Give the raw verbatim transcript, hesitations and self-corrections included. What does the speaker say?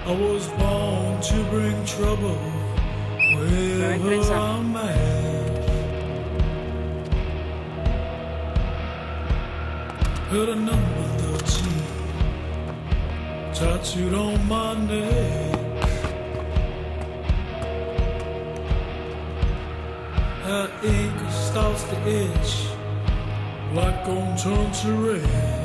I was born to bring trouble wherever I'm at. Heard a number thirteen tattooed on my neck. Her ink starts to itch like on turn to red.